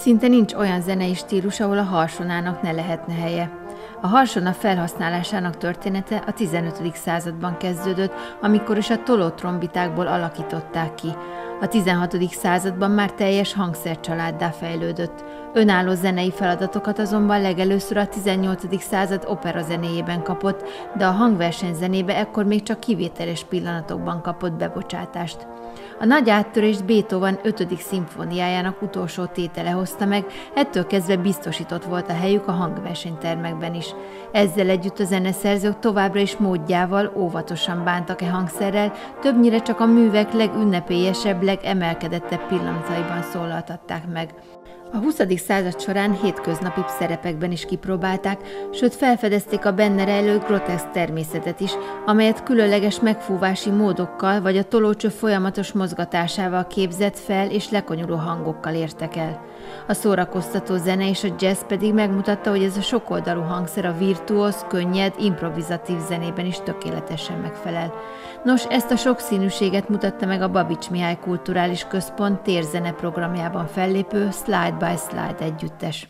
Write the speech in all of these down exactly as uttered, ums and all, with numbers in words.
Szinte nincs olyan zenei stílus, ahol a harsonának ne lehetne helye. A harsona felhasználásának története a tizenötödik században kezdődött, amikor is a tolótrombitákból alakították ki. A tizenhatodik században már teljes hangszercsaláddá fejlődött. Önálló zenei feladatokat azonban legelőször a tizennyolcadik század opera zenéjében kapott, de a hangversenyzenébe ekkor még csak kivételes pillanatokban kapott bebocsátást. A nagy áttörést Beethoven ötödik szimfóniájának utolsó tétele hozta meg, ettől kezdve biztosított volt a helyük a hangversenytermekben is. Ezzel együtt a zeneszerzők továbbra is módjával óvatosan bántak e hangszerrel, többnyire csak a művek legünnepélyesebb, legemelkedettebb pillanataiban szólaltatták meg. A huszadik század során hétköznapibb szerepekben is kipróbálták, sőt felfedezték a benne rejlő groteszk természetet is, amelyet különleges megfúvási módokkal vagy a tolócső folyamatos mozgatásával képzett fel és lekonyuló hangokkal értek el. A szórakoztató zene és a jazz pedig megmutatta, hogy ez a sokoldalú hangszer a virtuóz, könnyed, improvizatív zenében is tökéletesen megfelel. Nos, ezt a sokszínűséget mutatta meg a Babits Mihály Kulturális Központ térzene programjában fellépő Slide by Slide együttes.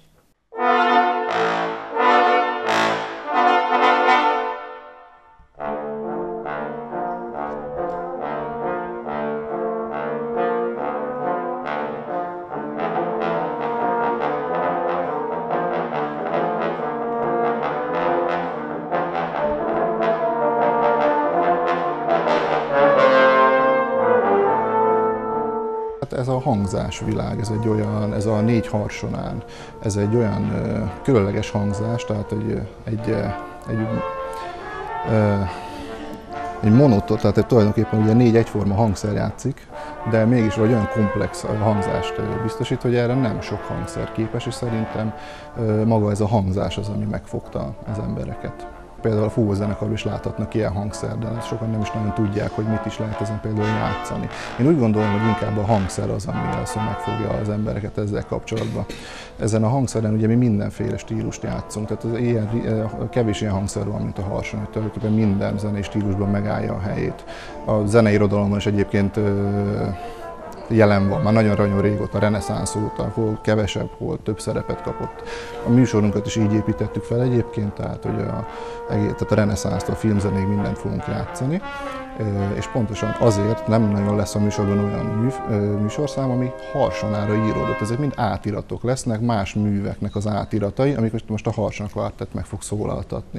Ez a hangzásvilág, ez egy olyan, ez a négy harsonán, ez egy olyan ö, különleges hangzás, tehát egy, egy, egy, ö, egy monoton, tehát egy, tulajdonképpen ugye négy egyforma hangszer játszik, de mégis egy olyan komplex hangzást biztosít, hogy erre nem sok hangszer képes, és szerintem ö, maga ez a hangzás az, ami megfogta az embereket. Például a fúvózenekarban is láthatnak ilyen hangszer, de sokan nem is nagyon tudják, hogy mit is lehet ezen például játszani. Én úgy gondolom, hogy inkább a hangszer az, ami az, megfogja az embereket ezzel kapcsolatban. Ezen a hangszeren ugye mi mindenféle stílust játszunk, tehát az ilyen, kevés ilyen hangszer van, mint a harson, hogy tulajdonképpen minden zenei stílusban megállja a helyét. A zeneirodalomban is egyébként jelen van, már nagyon-nagyon régóta, a reneszánsz óta, hol kevesebb, hol több szerepet kapott. A műsorunkat is így építettük fel egyébként, tehát, hogy a, tehát a reneszánsztól a filmzenéig mindent fogunk játszani, és pontosan azért nem nagyon lesz a műsorban olyan mű, műsorszám, ami harsonára íródott. Ezek mind átiratok lesznek, más műveknek az átiratai, amiket most a Harsona Kvartett meg fog szólaltatni.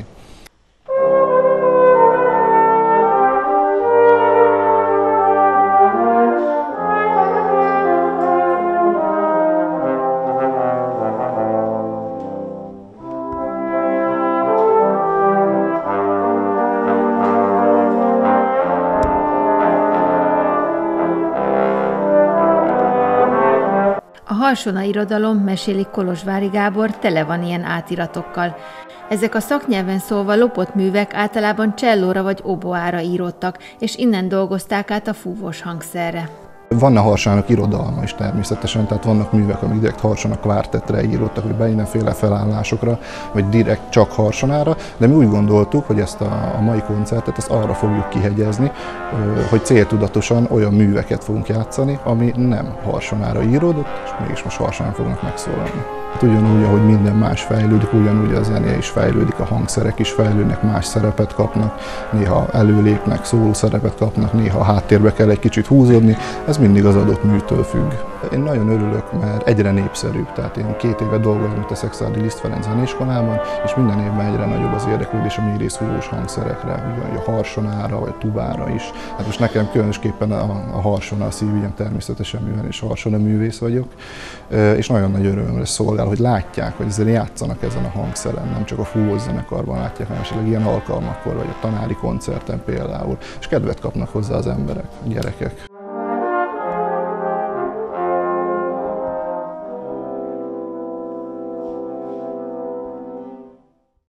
A harsona irodalom, meséli Kolozsvári Gábor, tele van ilyen átiratokkal. Ezek a szaknyelven szólva lopott művek általában csellóra vagy oboára íródtak, és innen dolgozták át a fúvós hangszerre. Van a harsonának irodalma is természetesen, tehát vannak művek, amik direkt Harsona Kvartettre írottak, vagy be mindenféle felállásokra, vagy direkt csak harsonára, de mi úgy gondoltuk, hogy ezt a, a mai koncertet ezt arra fogjuk kihegyezni, hogy céltudatosan olyan műveket fogunk játszani, ami nem harsonára íródott, és mégis most harsonán fognak megszólalni. Hát ugyanúgy, ahogy minden más fejlődik, ugyanúgy a zene is fejlődik, a hangszerek is fejlődnek, más szerepet kapnak, néha előlépnek, szóló szerepet kapnak, néha a háttérbe kell egy kicsit húzódni, ez mindig az adott műtől függ. Én nagyon örülök, mert egyre népszerűbb, tehát én két éve dolgozom itt a Szekszárdi Liszt Ferenc Zeneiskolában, és minden évben egyre nagyobb az érdeklődés a mérészfúvós hangszerekre, ugye a harsonára vagy tubára is. Hát most nekem különösképpen a, a harsona a szívügyem természetesen, mivel és harsona művész vagyok, és nagyon nagy örömömre szolgál, hogy látják, hogy ezzel játszanak ezen a hangszeren, nem csak a fúvós zenekarban látják, hanem esetleg ilyen alkalmakkor, vagy a tanári koncerten például, és kedvet kapnak hozzá az emberek, a gyerekek.